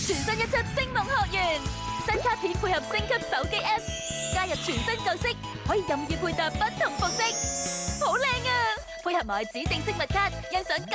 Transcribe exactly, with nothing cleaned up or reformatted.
全新一輯星夢學園，新卡片配合升級手機 App， 加入全新舊色，可以任意配搭不同服飾，好靚啊！配合埋指定飾物卡，欣賞